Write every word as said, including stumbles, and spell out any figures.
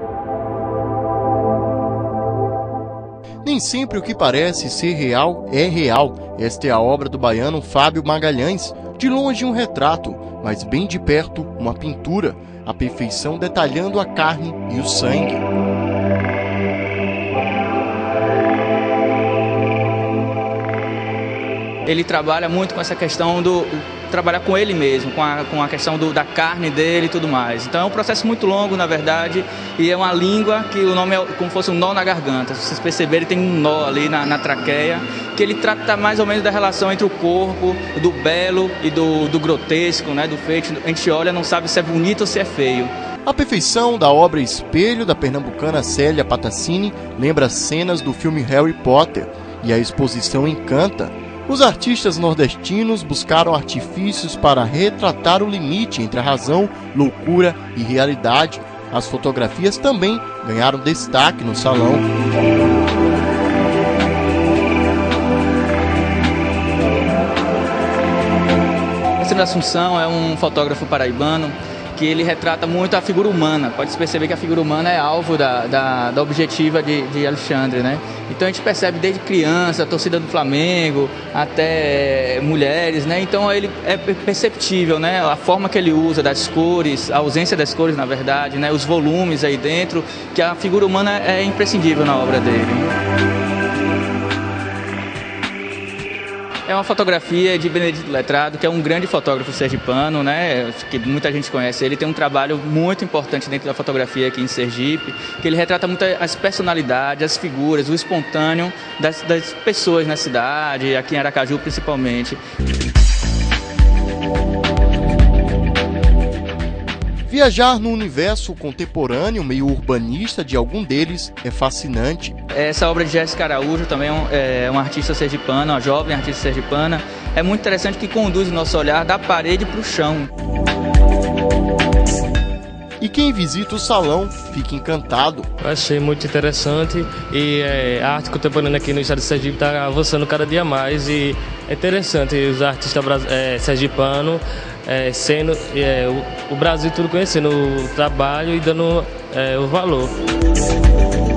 Nem sempre o que parece ser real é real. Esta é a obra do baiano Fábio Magalhães. De longe um retrato, mas bem de perto uma pintura. A perfeição detalhando a carne e o sangue. Ele trabalha muito com essa questão do... trabalhar com ele mesmo, com a, com a questão do, da carne dele e tudo mais. Então é um processo muito longo, na verdade, e é uma língua que o nome é como se fosse um nó na garganta. Se vocês perceberem, tem um nó ali na, na traqueia, que ele trata mais ou menos da relação entre o corpo, do belo e do, do grotesco, né, do feito. A gente olha, não sabe se é bonito ou se é feio. A perfeição da obra Espelho, da pernambucana Célia Patassini, lembra cenas do filme Harry Potter, e a exposição encanta. Os artistas nordestinos buscaram artifícios para retratar o limite entre a razão, loucura e realidade. As fotografias também ganharam destaque no salão. Esse Assunção é um fotógrafo paraibano que ele retrata muito a figura humana. Pode-se perceber que a figura humana é alvo da, da, da objetiva de, de Alexandre, né? Então a gente percebe desde criança, a torcida do Flamengo, até mulheres, né? Então ele é perceptível, né? A forma que ele usa das cores, a ausência das cores, na verdade, né? Os volumes aí dentro, que a figura humana é imprescindível na obra dele. É uma fotografia de Benedito Letrado, que é um grande fotógrafo sergipano, né? Que muita gente conhece. Ele tem um trabalho muito importante dentro da fotografia aqui em Sergipe, que ele retrata muito as personalidades, as figuras, o espontâneo das, das pessoas na cidade, aqui em Aracaju principalmente. Viajar no universo contemporâneo, meio urbanista de algum deles, é fascinante. Essa obra de Jéssica Araújo também é uma artista sergipana, uma jovem artista sergipana. É muito interessante que conduz o nosso olhar da parede para o chão. E quem visita o salão fica encantado. Eu achei muito interessante e é, a arte contemporânea aqui no estado de Sergipe está avançando cada dia mais e é interessante os artistas é, sergipanos é, sendo é, o, o Brasil tudo conhecendo o trabalho e dando é, o valor.